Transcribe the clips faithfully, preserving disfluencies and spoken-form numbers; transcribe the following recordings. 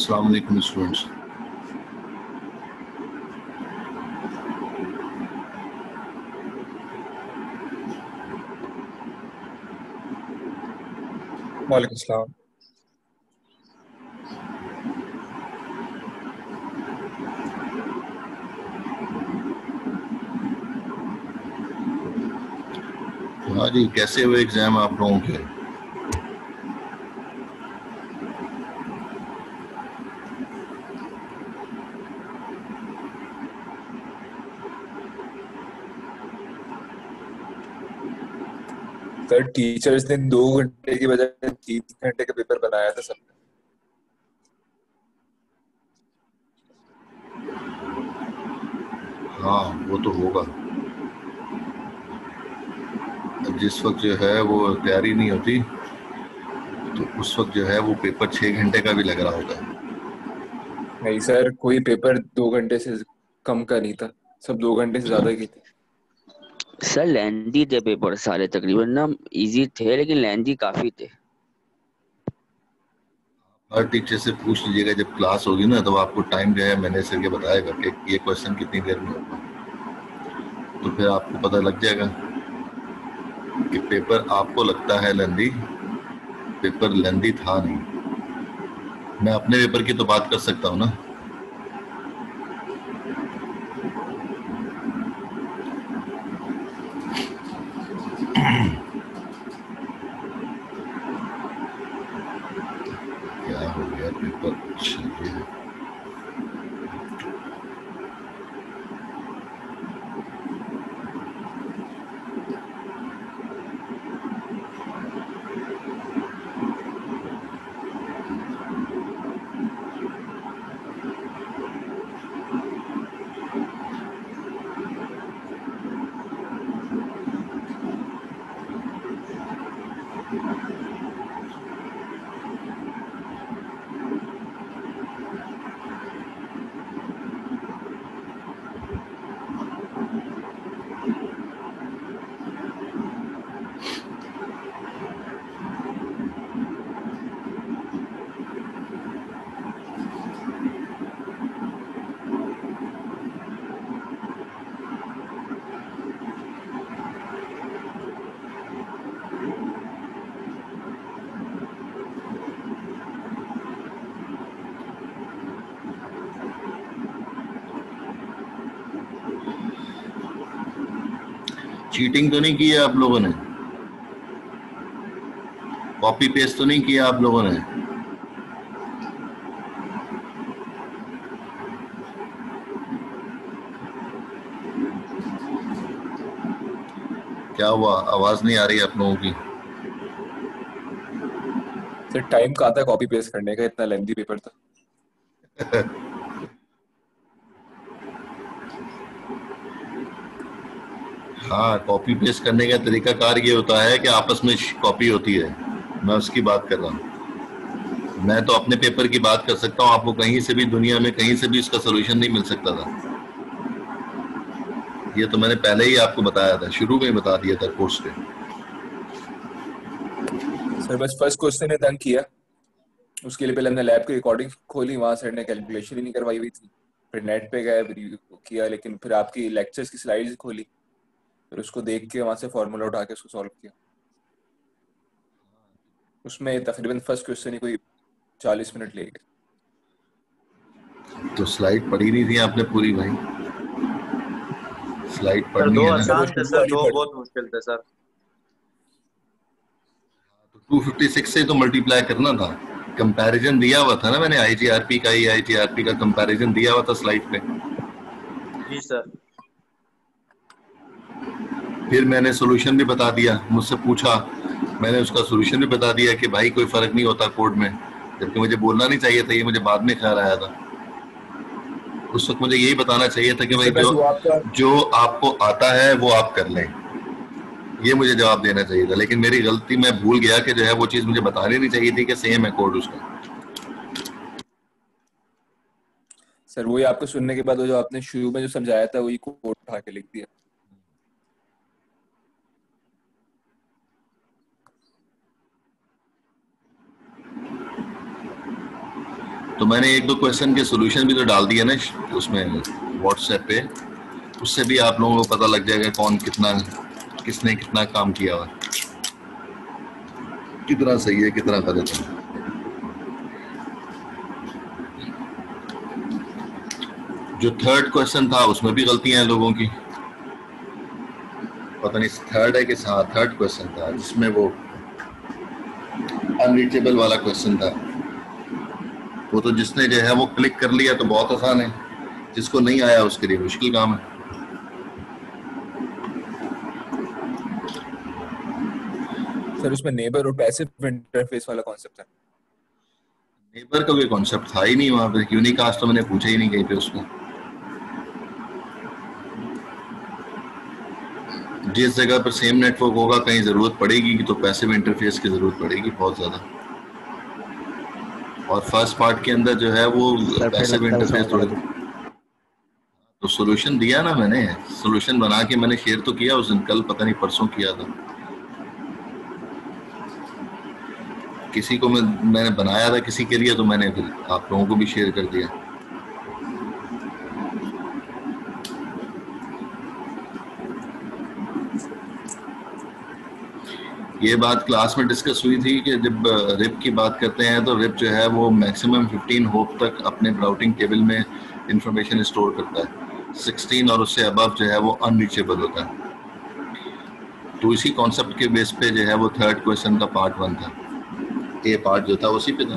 अस्सलाम वालेकुम स्टूडेंट्स। वालेकुम सलाम। हाँ जी, कैसे हुए एग्जाम आप लोगों के? सर टीचर्स ने दो घंटे की बजाय तीन घंटे का पेपर बनाया था सबने। हाँ, वो तो होगा। जिस वक्त जो है वो तैयारी नहीं होती तो उस वक्त जो है वो पेपर छः घंटे का भी लग रहा होता है। नहीं सर, कोई पेपर दो घंटे से कम का नहीं था, सब दो घंटे से ज्यादा की थे। सर लेंदी थे पेपर सारे, तकरीबन ना इजी थे लेकिन लेंदी काफी थे। हर टीचर से पूछ लीजिएगा, जब क्लास होगी ना तो आपको टाइम जो है मैनेज करके बताएगा कि ये क्वेश्चन कितनी देर में होगा, तो फिर आपको पता लग जाएगा कि पेपर आपको लगता है लेंदी, पेपर लेंदी था नहीं। मैं अपने पेपर की तो बात कर सकता हूँ ना। क्या हो गया पेपर? चलिए, चीटिंग तो नहीं की है आप लोगों ने? कॉपी पेस्ट तो नहीं किया आप लोगों ने? क्या हुआ, आवाज नहीं आ रही आप लोगों की? सर टाइम कहाँ था कॉपी पेस्ट करने का, इतना लेंदी पेपर था। हाँ, कॉपी पेस्ट करने का तरीका कार ये होता है कि आपस में कॉपी होती है, मैं उसकी बात कर रहा हूँ। मैं तो अपने पेपर की बात कर सकता हूँ, आपको कहीं से भी दुनिया में कहीं से भी इसका सोल्यूशन नहीं मिल सकता था। ये तो मैंने पहले ही आपको बताया था, शुरू में ही बता दिया था कोर्स के। सर बस फर्स्ट क्वेश्चन ने तंग किया, उसके लिए पहले हमने लैब की रिकॉर्डिंग खोली, वहां सर ने कैलकुलेशन ही नहीं करवाई हुई थी। फिर नेट पे गए, रिव्यू किया, लेकिन फिर आपकी लेक्चर्स की स्लाइड्स खोली, फिर उसको देख के वहां से फॉर्मूला उठा के उसको सॉल्व किया। उसमें तकरीबन फर्स्ट क्वेश्चन ही कोई चालीस मिनट ले गए। तो स्लाइड पढ़ी नहीं थी आपने पूरी भाई? स्लाइड सर पढ़नी दो है ना। सर वो आसान थे शुरू सर, वाली दो पढ़ी। बहुत मुश्किल थे सर। टू फिफ्टी सिक्स से तो मल्टीप्लाई करना था, कंपैरिजन दिया हुआ था ना मैंने, आईजीआरपी का ही आईजीआरपी का कंपैरिजन दिया हुआ था स्लाइड पे। जी सर। फिर मैंने सोल्यूशन भी बता दिया, मुझसे पूछा, मैंने उसका सोल्यूशन भी बता दिया कि भाई कोई फर्क नहीं होता कोड में, जबकि मुझे बोलना नहीं चाहिए था, ये मुझे बाद में ख्याल आया था। उस वक्त मुझे यही बताना चाहिए था कि भाई सर जो बस वो आपका जो आपको आता है वो आप कर लें, ये मुझे जवाब देना चाहिए था। लेकिन मेरी गलती, मैं भूल गया कि जो है वो चीज मुझे बतानी नहीं चाहिए थी कि सेम है कोड उसका। सर वही आपको सुनने के बाद वो जो आपने शुरू में जो समझाया था वही कोड उठा के लिख दिया। तो मैंने एक दो क्वेश्चन के सॉल्यूशन भी तो डाल दिया ना उसमें व्हाट्सएप पे, उससे भी आप लोगों को पता लग जाएगा कौन कितना किसने कितना काम किया हुआ, कितना सही है कितना गलत है। जो थर्ड क्वेश्चन था उसमें भी गलतियां हैं लोगों की, पता नहीं थर्ड है कि हाँ थर्ड क्वेश्चन था जिसमें वो अनरीचेबल वाला क्वेश्चन था। वो तो जिसने जो है वो क्लिक कर लिया तो बहुत आसान है, जिसको नहीं आया उसके लिए मुश्किल काम है। सर उसमें नेबर और पैसिव इंटरफेस वाला कॉन्सेप्ट है। नेबर का कोई कॉन्सेप्ट था ही नहीं वहां पे, यूनिकास्ट तो मैंने पूछा ही नहीं कहीं पे उसको। जिस जगह पर सेम नेटवर्क होगा कहीं जरूरत पड़ेगी तो पैसिव इंटरफेस की जरूरत पड़ेगी बहुत ज्यादा। और फर्स्ट पार्ट के अंदर जो है वो पैसिव इंटरफेस थोड़े, तो सॉल्यूशन दिया ना मैंने, सॉल्यूशन बना के मैंने शेयर तो किया उस दिन, कल पता नहीं परसों किया था। किसी को मैं मैंने बनाया था किसी के लिए, तो मैंने फिर आप लोगों को भी शेयर कर दिया। ये बात क्लास में डिस्कस हुई थी कि जब रिप की बात करते हैं तो रिप जो है वो मैक्सिमम फिफ्टीन होप तक अपने राउटिंग टेबल में इंफॉर्मेशन स्टोर करता है, सिक्सटीन और उससे अबव जो है वो अनरीचेबल होता है। तो इसी कॉन्सेप्ट के बेस पे जो है वो थर्ड क्वेश्चन का पार्ट वन था, ए पार्ट जो था उसी पे था।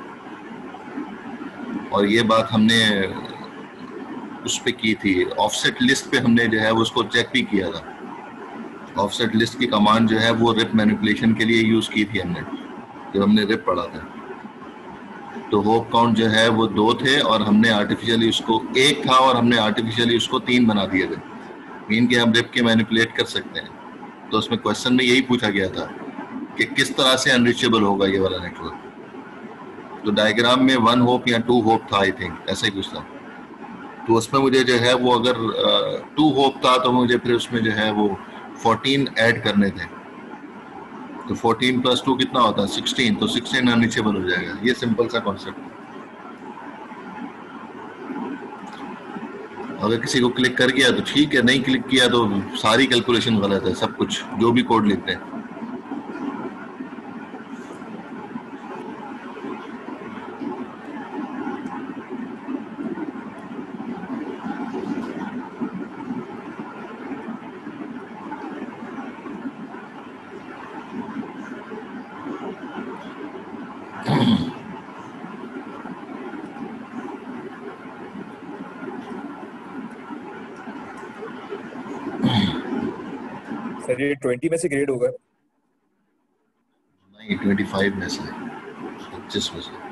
और ये बात हमने उस पे की थी, ऑफसेट लिस्ट पे हमने जो है वो उसको चेक भी किया था। ऑफसेट लिस्ट की कमांड जो है वो रिप मैनिपुलेशन के लिए यूज की थी हमने जब हमने रिप पढ़ा था। तो होप काउंट जो है वो दो थे और हमने आर्टिफिशियली उसको, एक था और हमने आर्टिफिशियली उसको तीन बना दिए थे, मीन के हम रिप के मैनिपुलेट कर सकते हैं। तो उसमें क्वेश्चन में यही पूछा गया था कि किस तरह से अनरीचेबल होगा ये वाला नेटवर्क। तो डायग्राम में वन होप या टू होप था आई थिंक, ऐसा ही कुछ था। तो उसमें मुझे जो है वो अगर टू होप था तो मुझे फिर उसमें जो है वो फोर्टीन ऐड करने थे। तो फोर्टीन प्लस टू कितना होता है सिक्सटीन, तो सिक्सटीन अनरीचेबल हो जाएगा। ये सिंपल सा कॉन्सेप्ट। अगर किसी को क्लिक कर गया तो ठीक है, नहीं क्लिक किया तो सारी कैलकुलेशन गलत है, सब कुछ जो भी कोड लिखते हैं। सर ये ट्वेंटी में से ग्रेड होगा? नहीं, ट्वेंटी फाइव में से, पच्चीस में से।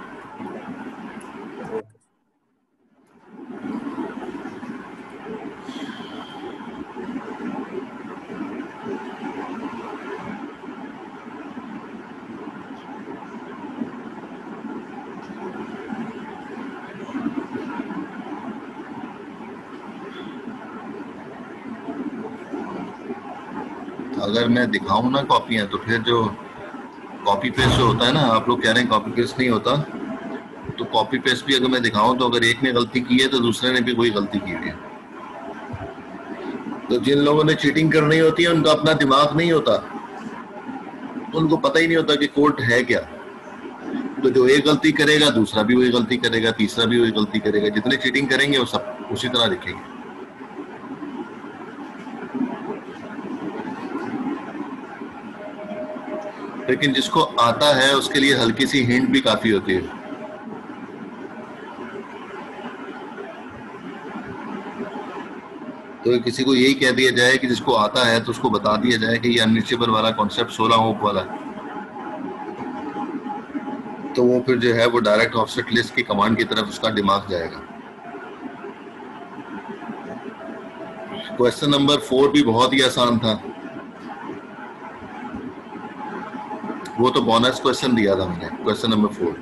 अगर मैं दिखाऊं ना कॉपियां, तो फिर जो कॉपी पेस्ट जो होता है ना, आप लोग कह रहे हैं कॉपी पेस्ट नहीं होता, तो कॉपी पेस्ट भी अगर मैं दिखाऊं तो अगर एक ने गलती की है तो दूसरे ने भी कोई गलती की है। तो जिन लोगों ने चीटिंग करनी होती है उनका अपना दिमाग नहीं होता, उनको पता ही नहीं होता कि कोड है क्या। तो जो एक गलती करेगा दूसरा भी वही गलती करेगा, तीसरा भी वही गलती करेगा। जितने चीटिंग करेंगे वो सब उसी तरह दिखेंगे। लेकिन जिसको आता है उसके लिए हल्की सी हिंट भी काफी होती है। तो किसी को यही कह दिया जाए कि जिसको आता है तो उसको बता दिया जाए कि ये अनरीचेबल वाला कॉन्सेप्ट सोलह होप वाला, तो वो फिर जो है वो डायरेक्ट ऑफसेट लिस्ट की कमांड की तरफ उसका दिमाग जाएगा। क्वेश्चन नंबर फोर भी बहुत ही आसान था, वो तो बोनस क्वेश्चन दिया था मैंने, क्वेश्चन नंबर फोर।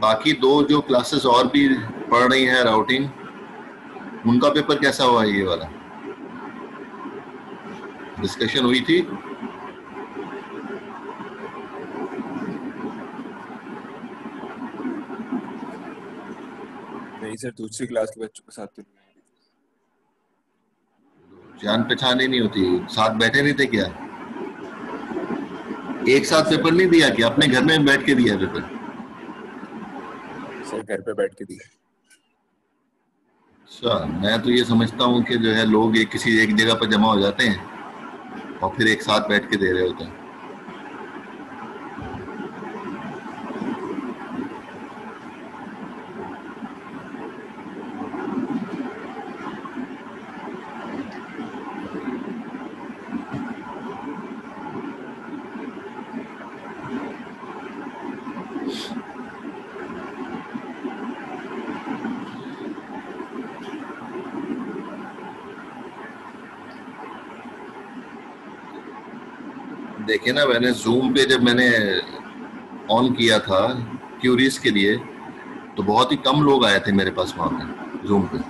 बाकी दो जो क्लासेस और भी पढ़ रही हैं राउटिंग, उनका पेपर कैसा हुआ ये वाला? डिस्कशन हुई थी? नहीं सर, दूसरी क्लास के बच्चों के साथ तो नहीं। जान पहचान ही नहीं होती, साथ बैठे नहीं थे क्या? एक साथ पेपर नहीं दिया क्या? अपने घर में बैठ के दिया पेपर? सर घर पे बैठ के दिया। अच्छा, मैं तो ये समझता हूँ कि जो है लोग एक किसी एक जगह पर जमा हो जाते हैं और फिर एक साथ बैठ के दे रहे होते हैं। देखिए ना, मैंने जूम पे जब मैंने ऑन किया था क्यूरीज के लिए तो बहुत ही कम लोग आए थे मेरे पास वहां पे जूम पे।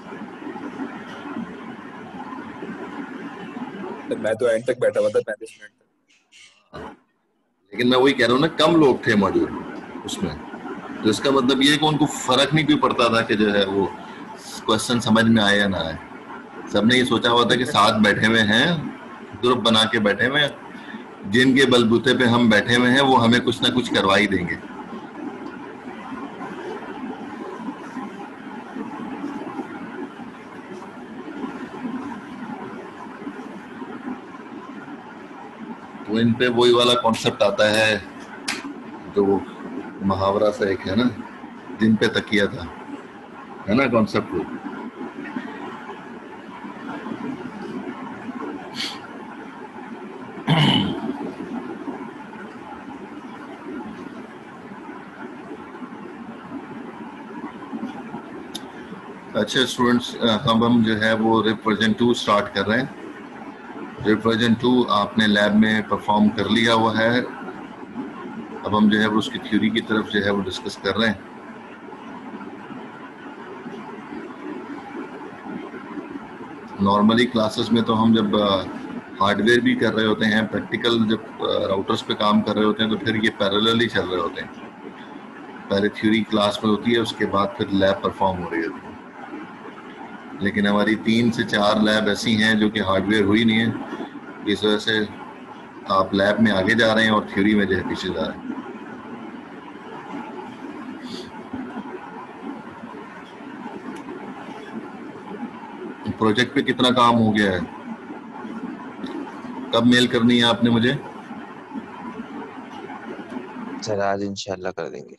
तो मैं तो एंड तक बैठा हुआ था, पैंतीस मिनट तक। लेकिन मैं वही कह रहा हूँ ना, कम लोग थे मौजूद उसमें, तो इसका मतलब ये है कि उनको फर्क नहीं क्यों पड़ता था कि जो है वो क्वेश्चन समझ में आए या ना आए। सबने ये सोचा हुआ था कि साथ बैठे हुए हैं, ग्रुप बना के बैठे हुए हैं, जिनके बलबूते पे हम बैठे हुए हैं वो हमें कुछ ना कुछ करवा ही देंगे। तो इन पे वही वाला कॉन्सेप्ट आता है जो मुहावरा सा एक है ना, दिन पे तकिया था, है ना कॉन्सेप्ट वो। अच्छा स्टूडेंट्स, अब हम जो है वो रिप वर्जन टू स्टार्ट कर रहे हैं। रिप वर्जन टू आपने लैब में परफॉर्म कर लिया हुआ है। अब हम जो है वो उसकी थ्योरी की तरफ जो है वो डिस्कस कर रहे हैं। नॉर्मली क्लासेस में तो हम जब हार्डवेयर भी कर रहे होते हैं, प्रैक्टिकल जब राउटर्स पे काम कर रहे होते हैं, तो फिर ये पैरेलल ही चल रहे होते हैं। पहले थ्योरी क्लास में होती है, उसके बाद फिर लैब परफॉर्म हो रही होती है। लेकिन हमारी तीन से चार लैब ऐसी हैं जो कि हार्डवेयर हुई नहीं है, इस वजह से आप लैब में आगे जा रहे हैं और थ्योरी में जो है पीछे जा रहे हैं। प्रोजेक्ट पे कितना काम हो गया है? कब मेल करनी है आपने मुझे? सर आज इंशाल्लाह कर देंगे।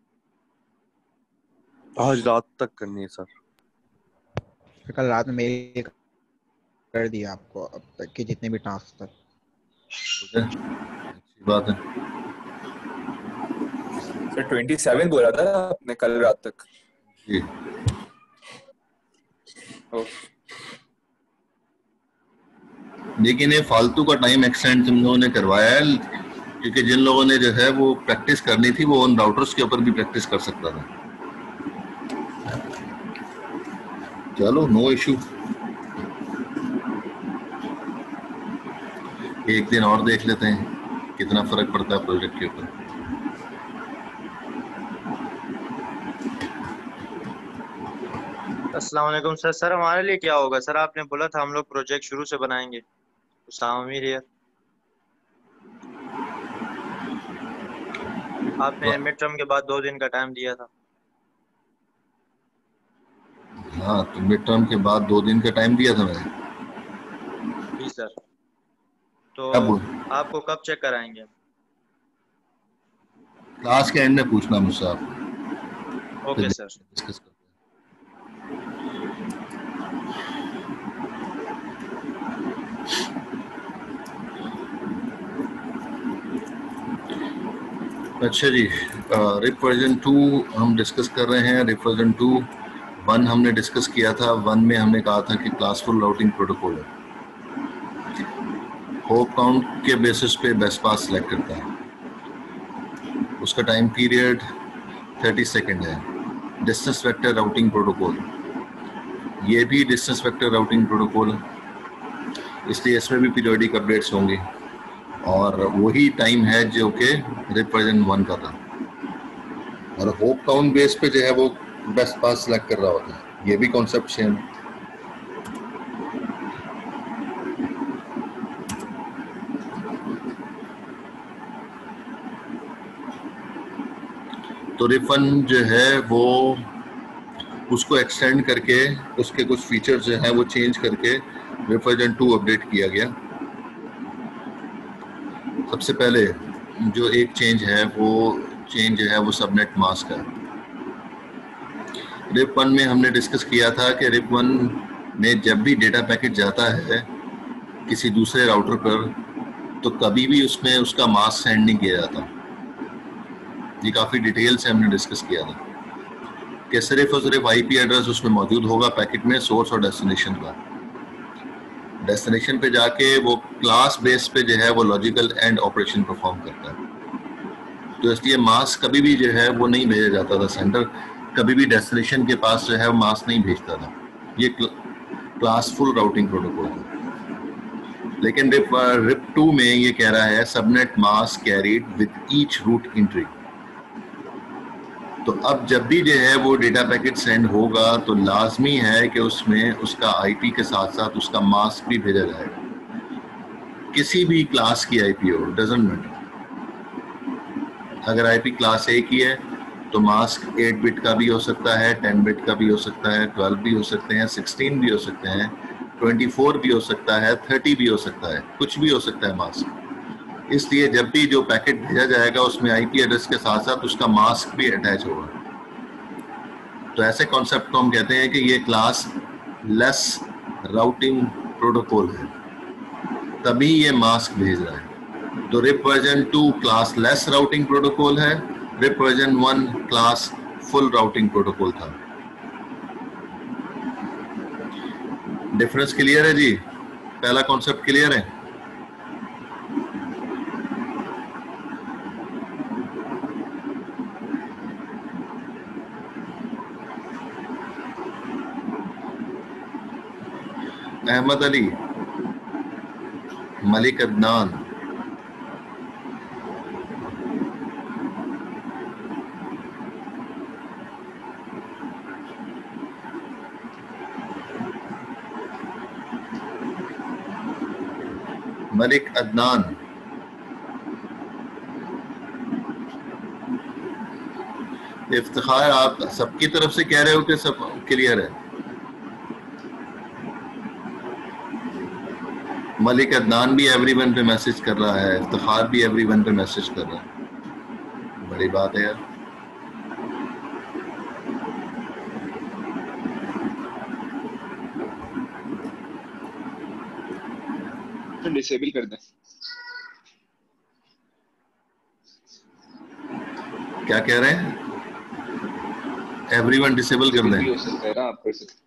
आज रात तक करनी है सर। कल रात में मेल कर दिया आपको अब तक के जितने भी टास्क थे। अच्छी बात है सर सत्ताईस बोला था आपने कल रात तक जी। लेकिन ये फालतू का टाइम एक्सटेंड तुम लोगों ने करवाया है, क्योंकि जिन लोगों ने जो है वो प्रैक्टिस करनी थी वो उन राउटर्स के ऊपर भी प्रैक्टिस कर सकता था। चलो नो इशू, एक दिन और देख लेते हैं कितना फर्क पड़ता है प्रोजेक्ट के ऊपर। अस्सलाम वालेकुम सर। सर हमारे लिए क्या होगा सर? आपने बोला था हम लोग प्रोजेक्ट शुरू से बनाएंगे। उसामा हियर। आपने मिड टर्म के बाद दो दिन का टाइम दिया था। हाँ, तो मिड टर्म के बाद दो दिन का टाइम दिया था मैंने। जी सर। तो कब? आपको कब चेक कराएंगे? क्लास के एंड में पूछना मुझसे आप। Okay sir. डिस्कस करते हैं। अच्छा जी, रिप वर्जन टू हम डिस्कस कर रहे हैं। रिप वर्जन टू वन हमने डिस्कस किया था। वन में हमने कहा था कि क्लासफुल राउटिंग प्रोटोकॉल है, होप काउंट के बेसिस पे बेस्ट पास सेलेक्ट करता है, उसका टाइम पीरियड, थर्टी सेकेंड है। डिस्टेंस वेक्टर राउटिंग प्रोटोकॉल, ये भी डिस्टेंस वेक्टर राउटिंग प्रोटोकॉल है, इसलिए इसमें भी पीरियोडिक अपडेट्स होंगे और वही टाइम है जो कि रिप वर्जन वन का था। और होप काउंट बेस पे जो है वो बेस्ट पास सेलेक्ट कर रहा होता है, ये भी कॉन्सेप्ट सेम। तो रिप वन जो है वो उसको एक्सटेंड करके उसके कुछ फीचर्स जो हैं वो चेंज करके रिप वर्जन टू अपडेट किया गया। सबसे पहले जो एक चेंज है वो चेंज है वो सबनेट मास्क है। रिप वन में हमने डिस्कस किया था कि रिप वन में जब भी डेटा पैकेट जाता है किसी दूसरे राउटर पर तो कभी भी उसमें उसका मास्क सेंड नहीं किया जाता। ये काफ़ी डिटेल से हमने डिस्कस किया था कि सिर्फ और सिर्फ आईपी एड्रेस उसमें मौजूद होगा पैकेट में, सोर्स और डेस्टिनेशन का। डेस्टिनेशन पे जाके वो क्लास बेस पे जो है वो लॉजिकल एंड ऑपरेशन परफॉर्म करता है। तो इसलिए मास्क कभी भी जो है वो नहीं भेजा जाता था, सेंटर कभी भी डेस्टिनेशन के पास जो है वो मास्क नहीं भेजता था। ये क्लासफुल राउटिंग प्रोटोकॉल है। लेकिन रिप रिप टू में ये कह रहा है subnet mask carried with each route entry. तो अब जब भी जो है वो डेटा पैकेट सेंड होगा तो लाजमी है कि उसमें उसका आईपी के साथ साथ उसका मास्क भी भेजा जाएगा। किसी भी क्लास की आईपी हो, डजंट मैटर। अगर आईपी क्लास ए की है तो मास्क एट बिट का भी हो सकता है, टेन बिट का भी हो सकता है, ट्वेल्व भी हो सकते हैं, सिक्सटीन भी हो सकते हैं, ट्वेंटी फोर भी हो सकता है, थर्टी भी हो सकता है, कुछ भी हो सकता है मास्क। इसलिए जब भी जो पैकेट भेजा जाएगा उसमें आईपी एड्रेस के साथ साथ उसका मास्क भी अटैच होगा। तो ऐसे कॉन्सेप्ट को हम कहते हैं कि ये क्लास लेस राउटिंग प्रोटोकॉल है, तभी ये मास्क भेज रहा है। तो RIP version two classless routing protocol है, RIP version one classful routing protocol था। डिफरेंस क्लियर है जी? पहला कॉन्सेप्ट क्लियर है? अहमद अली, मलिक अदनान, मलिक अदनान, इफ्तिखार, आप सबकी तरफ से कह रहे हो कि सब क्लियर है? मलिक अदनान भी एवरीवन पे मैसेज कर रहा है, इफ्तिखार भी एवरीवन पे मैसेज कर रहा है। बड़ी बात है यार। तो डिसेबल कर दें। क्या कह रहे हैं? एवरीवन डिसेबल कर दें? हो सकता है ना, आप कर सकते।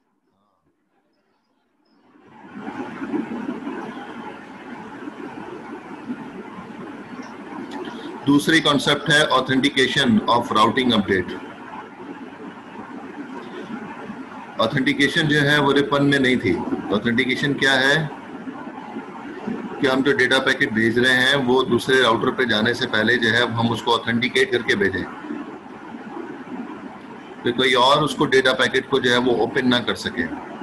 दूसरी कॉन्सेप्ट है authentication of routing update. Authentication जो है वो रिप वन में नहीं थी। ऑथेंटिकेशन क्या है कि हम जो डेटा पैकेट भेज रहे हैं वो दूसरे राउटर पे जाने से पहले जो है हम उसको ऑथेंटिकेट करके भेजें, तो कोई और उसको डेटा पैकेट को जो है वो ओपन ना कर सके।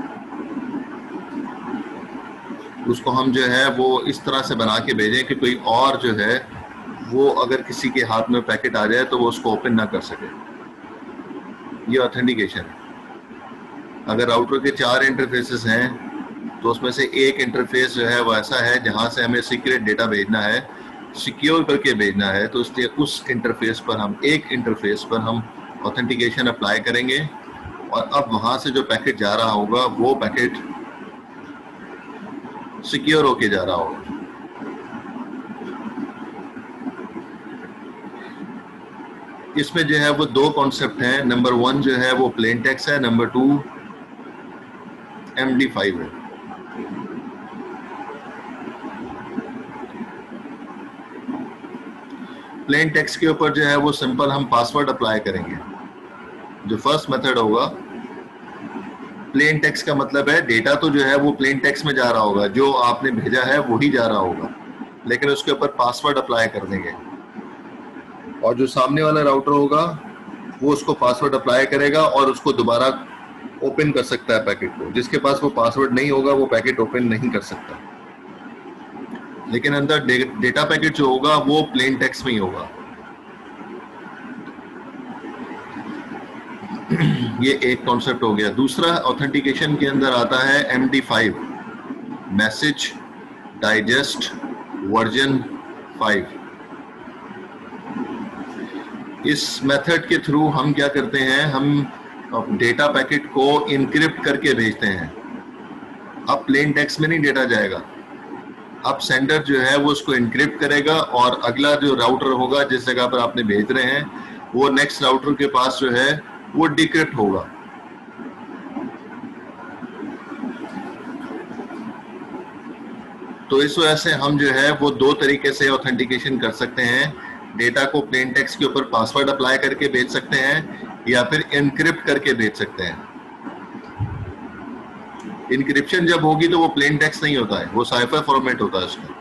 उसको हम जो है वो इस तरह से बना के भेजें कि कोई और जो है वो अगर किसी के हाथ में पैकेट आ जाए तो वो उसको ओपन ना कर सके। ये ऑथेंटिकेशन है। अगर राउटर के चार इंटरफेसेस हैं तो उसमें से एक इंटरफेस जो है वो ऐसा है जहां से हमें सीक्रेट डेटा भेजना है, सिक्योर करके भेजना है, तो इसलिए उस इंटरफेस पर हम एक इंटरफेस पर हम ऑथेंटिकेशन अप्लाई करेंगे और अब वहां से जो पैकेट जा रहा होगा वो पैकेट सिक्योर होके जा रहा होगा। इसमें जो है वो दो कॉन्सेप्ट हैं। नंबर वन जो है वो प्लेन टेक्स्ट है, number two M D five है। प्लेन टेक्स्ट के ऊपर जो है वो सिंपल हम पासवर्ड अप्लाई करेंगे। जो फर्स्ट मेथड होगा, प्लेन टेक्स्ट का मतलब है डेटा तो जो है वो प्लेन टेक्स्ट में जा रहा होगा, जो आपने भेजा है वही जा रहा होगा, लेकिन उसके ऊपर पासवर्ड अप्लाई कर देंगे और जो सामने वाला राउटर होगा वो उसको पासवर्ड अप्लाई करेगा और उसको दोबारा ओपन कर सकता है पैकेट को। जिसके पास वो पासवर्ड नहीं होगा वो पैकेट ओपन नहीं कर सकता, लेकिन अंदर डे, डेटा पैकेट जो होगा वो प्लेन टेक्स्ट में ही होगा। ये एक कॉन्सेप्ट हो गया। दूसरा ऑथेंटिकेशन के अंदर आता है M D five, message digest version five. इस मेथड के थ्रू हम क्या करते हैं, हम डेटा पैकेट को इनक्रिप्ट करके भेजते हैं। अब प्लेन टेक्स्ट में नहीं डेटा जाएगा, अब सेंडर जो है वो उसको इनक्रिप्ट करेगा और अगला जो राउटर होगा जिस जगह पर आपने भेज रहे हैं वो नेक्स्ट राउटर के पास जो है वो डिक्रिप्ट होगा। तो इस वजह से हम जो है वो दो तरीके से ऑथेंटिकेशन कर सकते हैं। डेटा को प्लेन टेक्स्ट के ऊपर पासवर्ड अप्लाई करके भेज सकते हैं या फिर इनक्रिप्ट करके भेज सकते हैं। इनक्रिप्शन जब होगी तो वो प्लेन टेक्स्ट नहीं होता है, वो साइफर फॉर्मेट होता है उसका।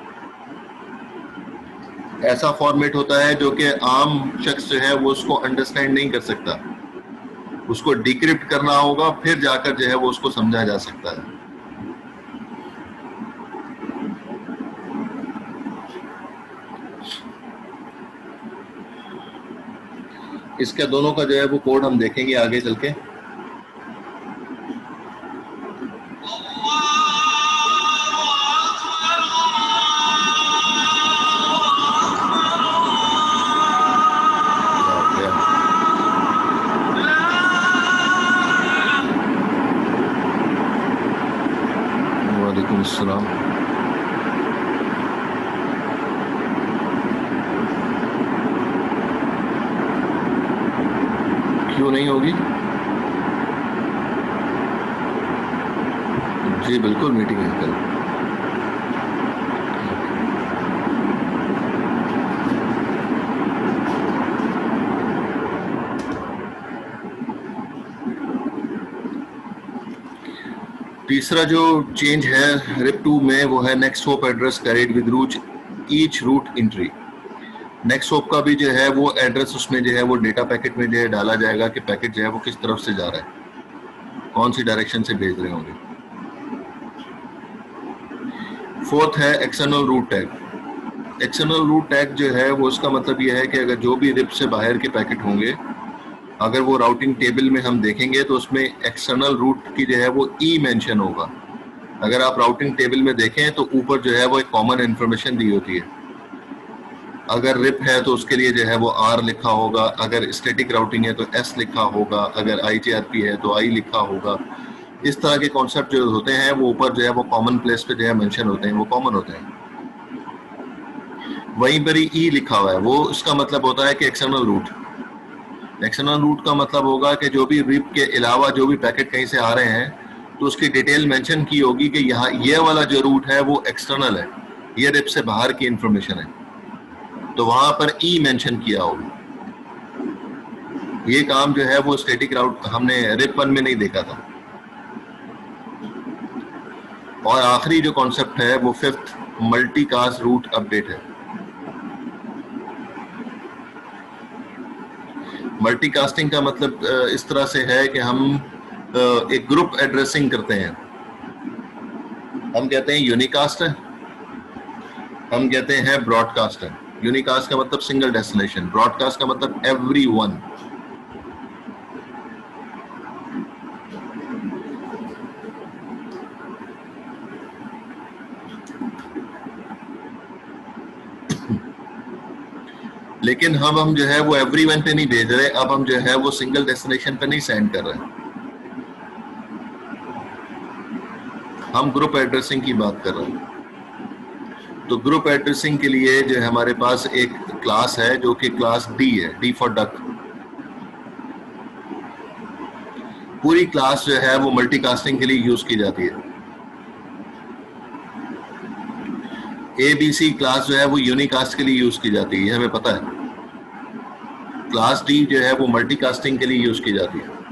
ऐसा फॉर्मेट होता है जो कि आम शख्स जो है वो उसको अंडरस्टैंड नहीं कर सकता, उसको डिक्रिप्ट करना होगा फिर जाकर जो है वो उसको समझा जा सकता है। इसके दोनों का जो है वो कोड हम देखेंगे आगे चल के। वालेकुम अस्सलाम। क्यों नहीं होगी? जी बिल्कुल मीटिंग है कल। तीसरा जो चेंज है रिप टू में वो है next hop address carried with route each route entry. Next hop का भी जो है वो एड्रेस उसमें जो है वो डेटा पैकेट में जो है डाला जाएगा कि पैकेट जो है वो किस तरफ से जा रहा है, कौन सी डायरेक्शन से भेज रहे होंगे। फोर्थ है external route tag. External route tag जो है वो उसका मतलब ये है कि अगर जो भी रिप से बाहर के पैकेट होंगे, अगर वो राउटिंग टेबल में हम देखेंगे तो उसमें एक्सटर्नल रूट की जो है वो ई मेंशन होगा। अगर आप राउटिंग टेबल में देखें तो ऊपर जो है वो एक कॉमन इंफॉर्मेशन दी होती है। अगर रिप है तो उसके लिए जो है वो आर लिखा होगा, अगर स्टैटिक राउटिंग है तो एस लिखा होगा, अगर आई टी आर पी है तो आई लिखा होगा। इस तरह के कॉन्सेप्ट जो होते हैं वो ऊपर जो है वो कॉमन प्लेस पे जो है मेंशन होते हैं, वो कॉमन होते हैं। वहीं पर ही ई लिखा हुआ है, वो उसका मतलब होता है कि एक्सटर्नल रूट। एक्सटर्नल रूट का मतलब होगा कि जो भी रिप के अलावा जो भी पैकेट कहीं से आ रहे हैं तो उसकी डिटेल मेंशन की होगी कि यहाँ ये वाला जो रूट है वो एक्सटर्नल है, ये रिप से बाहर की इंफॉर्मेशन है, तो वहां पर ई मेंशन किया होगा। ये काम जो है वो स्टैटिक राउट हमने रिप वन में नहीं देखा था। और आखिरी जो कॉन्सेप्ट है वो फिफ्थ मल्टीकास्ट रूट अपडेट है। मल्टीकास्टिंग का मतलब इस तरह से है कि हम एक ग्रुप एड्रेसिंग करते हैं। हम कहते हैं यूनिकास्ट है, हम कहते हैं ब्रॉडकास्ट है। यूनिकास्ट का मतलब सिंगल डेस्टिनेशन, ब्रॉडकास्ट का मतलब एवरी वन। लेकिन हम हम जो है वो एवरी वन पे नहीं भेज रहे, अब हम जो है वो सिंगल डेस्टिनेशन पे नहीं सेंड कर रहे, हम ग्रुप एड्रेसिंग की बात कर रहे हैं। तो ग्रुप एड्रेसिंग के लिए जो है हमारे पास एक क्लास है जो कि क्लास डी है, डी फॉर डक। पूरी क्लास जो है वो मल्टीकास्टिंग के लिए यूज की जाती है। ए बी सी क्लास जो है वो यूनिकास्ट के लिए यूज की जाती है, ये हमें पता है। क्लास डी जो है वो मल्टीकास्टिंग के लिए यूज की जाती है।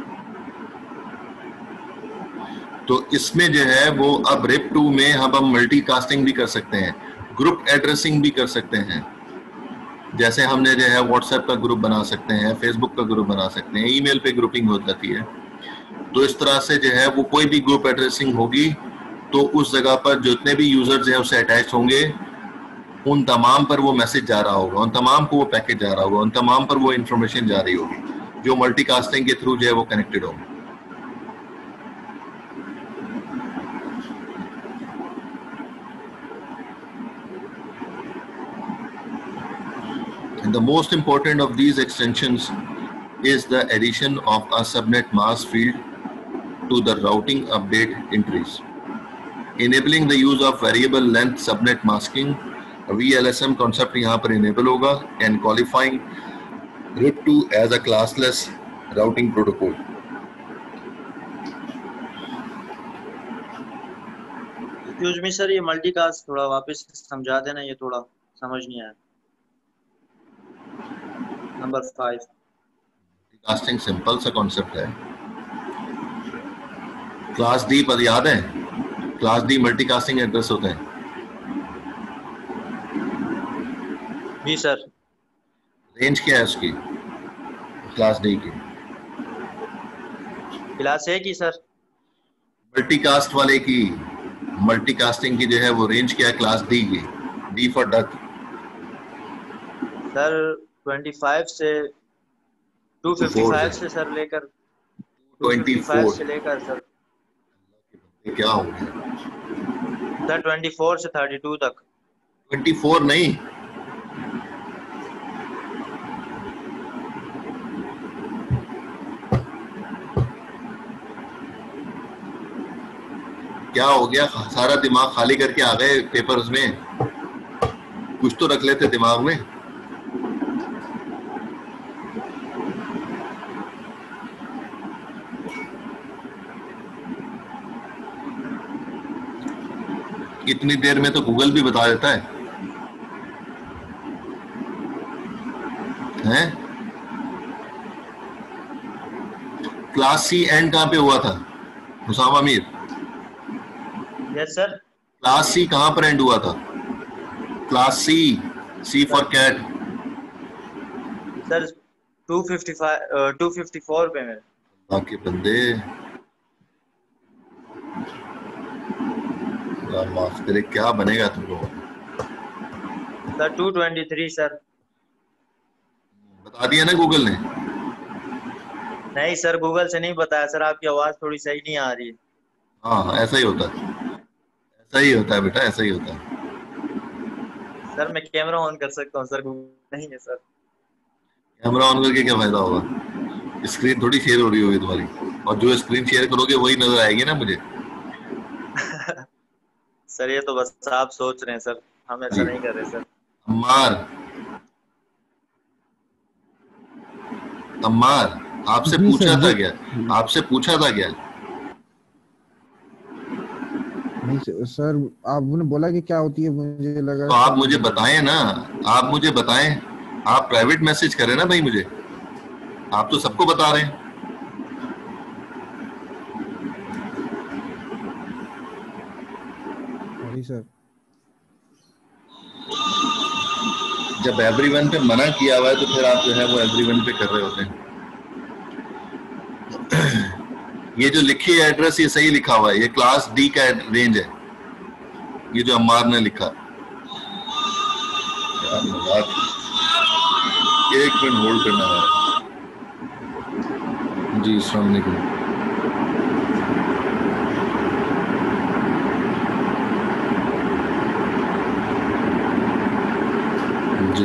तो इसमें जो है वो अब रिप टू में हम हम मल्टीकास्टिंग भी कर सकते हैं, ग्रुप एड्रेसिंग भी कर सकते हैं। जैसे हमने जो है व्हाट्सएप का ग्रुप बना सकते हैं, फेसबुक का ग्रुप बना सकते हैं, ईमेल पे ग्रुपिंग हो जाती है। तो इस तरह से जो है वो कोई भी ग्रुप एड्रेसिंग होगी तो उस जगह पर जितने भी यूजर्स हैं उससे अटैच होंगे, उन तमाम पर वो मैसेज जा रहा होगा, उन तमाम को वो पैकेज जा रहा होगा, उन तमाम पर वो इंफॉर्मेशन जा रही होगी जो मल्टीकास्टिंग के थ्रू जो है वो कनेक्टेड होंगे। And the most important of these extensions is the addition of a subnet mask field to the routing update entries, enabling the use of variable length subnet masking. V L S M concept यहाँ पर enable होगा and qualifying R I P two as a classless routing protocol. Excuse me sir, ये multicast थोड़ा वापस समझा देना, ये थोड़ा समझ नहीं आया। Number five. कास्टिंग सिंपल सा कॉन्सेप्ट है। क्लास डी पर याद है, क्लास डी मल्टीकास्टिंग एड्रेस होते हैं। जी सर। रेंज क्या है उसकी क्लास डी की? क्लास ए की सर। मल्टीकास्ट वाले की, मल्टीकास्टिंग की जो है वो रेंज क्या है क्लास डी की? D for duck. सर पच्चीस से दो सौ पचपन से सर लेकर दो सौ पचपन से लेकर सर ये क्या हो गया सर चौबीस से बत्तीस तक। चौबीस नहीं, क्या हो गया? सारा दिमाग खाली करके आ गए पेपर्स में, कुछ तो रख लेते दिमाग में। इतनी देर में तो गूगल भी बता देता है हैं? क्लास सी एंड कहां पे हुआ था Husama Mir? Yes sir. Class C कहां पर एंड हुआ था? Class C, C for cat. Sir दो सौ पचपन दो सौ चौवन पे मेरे। बाकी बंदे माफ करे, क्या बनेगा तुम लोगों? सर दो सौ तेईस सर। बता दिया ना गूगल ने? नहीं सर, गूगल से नहीं बताया सर, आपकी आवाज थोड़ी सही नहीं आ रही है। हाँ ऐसा ही होता है, ऐसा ही होता है बेटा, ऐसा ही होता है। सर मैं कैमरा ऑन कर सकता हूँ सर, गूगल नहीं है सर। कैमरा ऑन करके क्या फायदा होगा? स्क्रीन थोड़ी शेयर हो रही होगी तुम्हारी, और जो स्क्रीन शेयर करोगे वही नजर आएगी ना मुझे। सर ये तो बस आप सोच रहे हैं सर, हम ऐसा नहीं कर रहे सर। अम्मार, अम्मार आपसे पूछा था क्या? आपसे पूछा था क्या? नहीं सर, आपने बोला कि क्या होती है, मुझे लगा तो आप मुझे बताएं ना, आप मुझे बताएं। आप प्राइवेट मैसेज करें ना भाई मुझे, आप तो सबको बता रहे हैं। सर जब एवरीवन पे मना किया हुआ है तो फिर आप जो है वो एवरीवन पे कर रहे होते हैं। ये जो लिखी है एड्रेस, ये सही लिखा हुआ है, ये क्लास डी का रेंज है, ये जो अम्मार ने लिखा। यार मजाक, एक मिनट होल्ड करना है जी। अस्सलाम वालेकुम। जी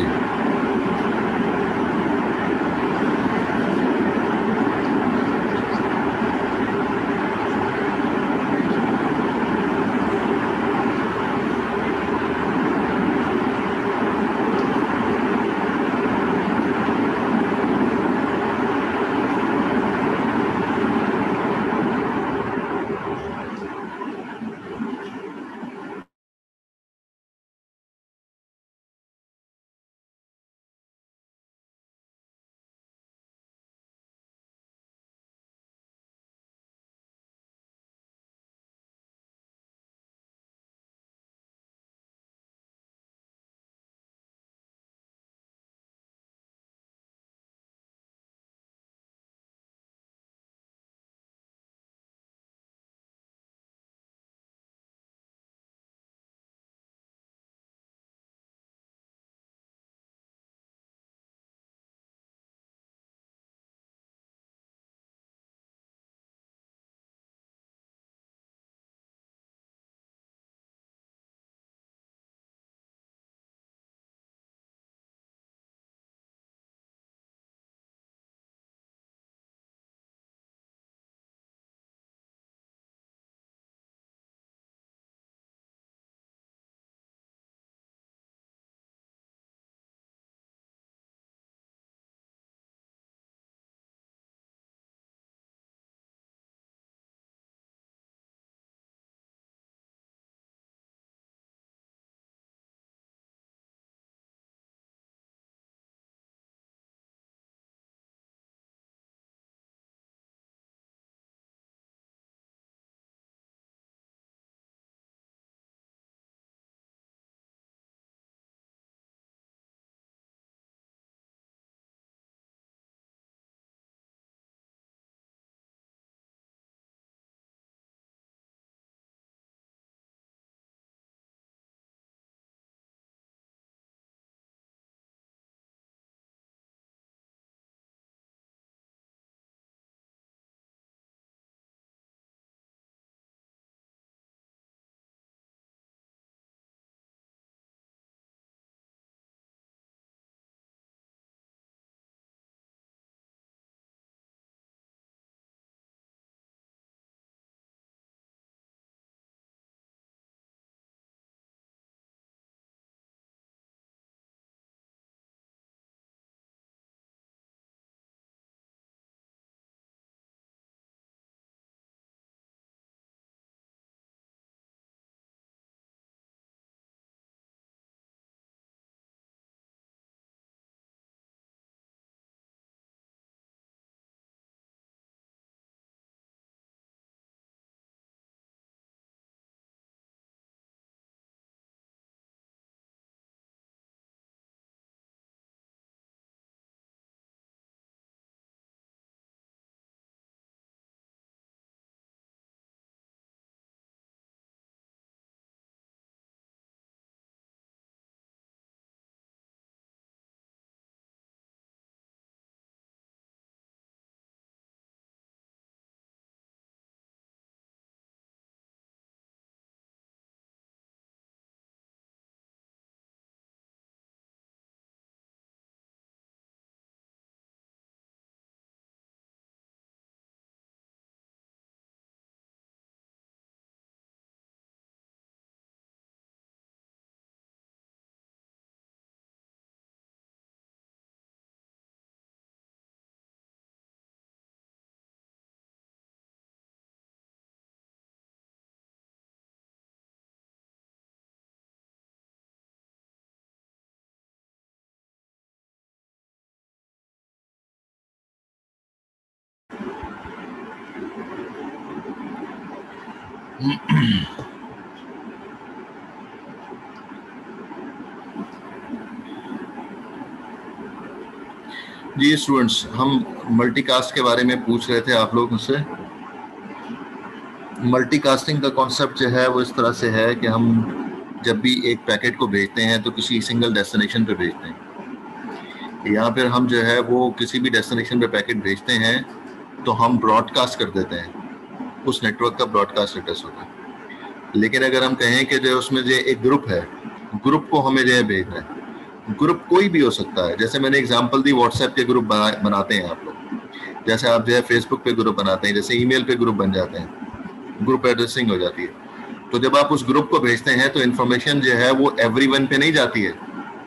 जी स्टूडेंट्स, हम मल्टीकास्ट के बारे में पूछ रहे थे आप लोगों से। मल्टीकास्टिंग का कॉन्सेप्ट जो है वो इस तरह से है कि हम जब भी एक पैकेट को भेजते हैं तो किसी सिंगल डेस्टिनेशन पे भेजते हैं, या फिर हम जो है वो किसी भी डेस्टिनेशन पे पैकेट भेजते हैं तो हम ब्रॉडकास्ट कर देते हैं, उस नेटवर्क का ब्रॉडकास्ट एड्रेस होता है। लेकिन अगर हम कहें कि जो उसमें जो एक ग्रुप है, ग्रुप को हमें जो है भेजना है, ग्रुप कोई भी हो सकता है। जैसे मैंने एग्जांपल दी, व्हाट्सएप के ग्रुप बना, बनाते हैं आप लोग, जैसे आप जो है फेसबुक पे ग्रुप बनाते हैं, जैसे ईमेल पे ग्रुप बन जाते हैं, ग्रुप एड्रेसिंग हो जाती है। तो जब आप उस ग्रुप को भेजते हैं तो इन्फॉर्मेशन जो है वो एवरीवन पे नहीं जाती है।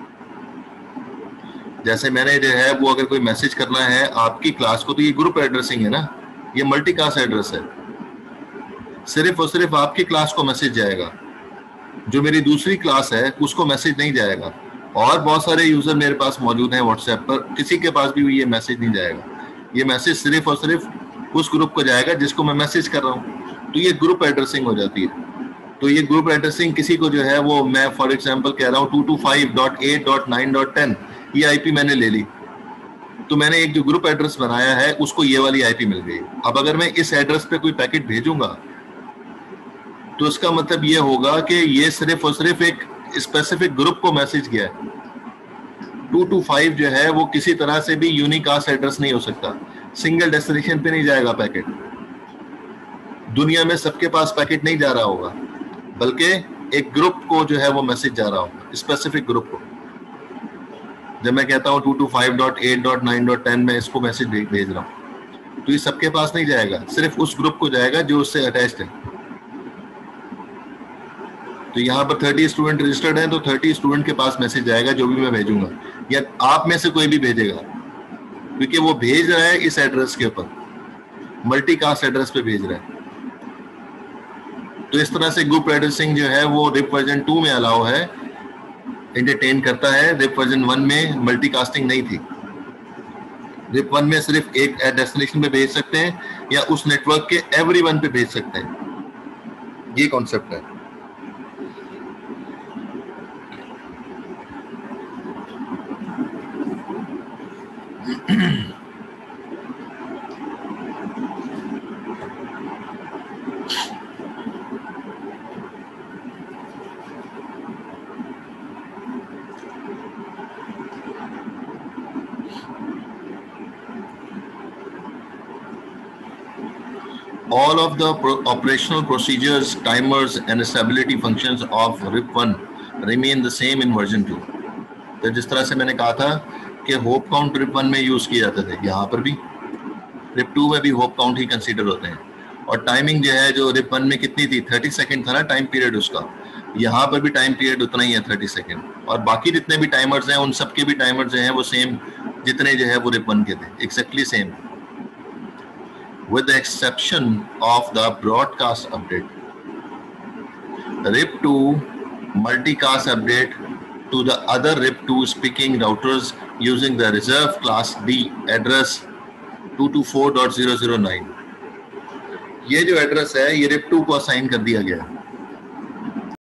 जैसे मैंने जो है वो अगर कोई मैसेज करना है आपकी क्लास को, तो ये ग्रुप एड्रेसिंग है ना, ये मल्टीकास्ट एड्रेस है। सिर्फ और सिर्फ आपकी क्लास को मैसेज जाएगा, जो मेरी दूसरी क्लास है उसको मैसेज नहीं जाएगा। और बहुत सारे यूजर मेरे पास मौजूद हैं व्हाट्सएप पर, किसी के पास भी ये मैसेज नहीं जाएगा। ये मैसेज सिर्फ और सिर्फ उस ग्रुप को जाएगा जिसको मैं मैसेज कर रहा हूँ। तो ये ग्रुप एड्रेसिंग हो जाती है। तो ये ग्रुप एड्रेसिंग किसी को जो है वो, मैं फॉर एग्जांपल कह रहा हूँ two two five dot eight dot nine dot ten, ये आईपी मैंने ले ली, तो मैंने एक जो ग्रुप एड्रेस बनाया है उसको ये वाली आईपी मिल गई। अब अगर मैं इस एड्रेस पे कोई पैकेट भेजूंगा तो इसका मतलब ये होगा कि ये सिर्फ और सिर्फ एक स्पेसिफिक ग्रुप को मैसेज गया है। टू टू फाइव जो है वो किसी तरह से भी यूनिकास्ट एड्रेस नहीं हो सकता, सिंगल डेस्टिनेशन पे नहीं जाएगा पैकेट। दुनिया में सबके पास पैकेट नहीं जा रहा होगा, बल्कि एक ग्रुप को जो है वो मैसेज जा रहा होगा, स्पेसिफिक ग्रुप को। जब मैं कहता हूँ two two five dot eight dot nine dot ten में इसको मैसेज भेज रहा हूँ, तो ये सबके पास नहीं जाएगा, सिर्फ उस ग्रुप को जाएगा जो उससे अटैच्ड है। तो यहाँ पर थर्टी स्टूडेंट रजिस्टर्ड हैं, तो थर्टी स्टूडेंट के पास मैसेज जाएगा जो भी मैं भेजूंगा, या आप में से कोई भी भेजेगा, क्योंकि वो भेज रहा है इस एड्रेस के ऊपर, मल्टीकास्ट एड्रेस पे भेज रहा है। तो इस तरह से ग्रुप एड्रेसिंग जो है वो रिप वर्जन टू में अलाउ है, एंटरटेन करता है। रिप वर्जन वन में मल्टीकास्टिंग नहीं थी। रिप वन में सिर्फ एक डेस्टिनेशन पे भेज सकते हैं या उस नेटवर्क के एवरीवन पे भेज सकते हैं, ये कॉन्सेप्ट है। All of the pro operational procedures, timers and stability functions of R I P one remain the same in version two. तो जिस तरह से मैंने कहा था कि hop count R I P one में यूज किए जाते थे, यहाँ पर भी R I P टू में भी होप काउंट ही कंसीडर होते हैं। और टाइमिंग जो है जो R I P वन में कितनी थी, थर्टी सेकेंड था ना टाइम पीरियड उसका, यहाँ पर भी टाइम पीरियड उतना ही है, थर्टी सेकेंड। और बाकी जितने भी टाइमर्स हैं उन सबके भी टाइमर्स जो हैं वो सेम, जितने जो है वो R I P वन के थे, exactly same, with the exception of the broadcast update. R I P two multicast update to the other R I P two speaking routers using the reserve class D address two two four dot zero zero nine. ये जो address है ये R I P two को assign कर दिया गया है।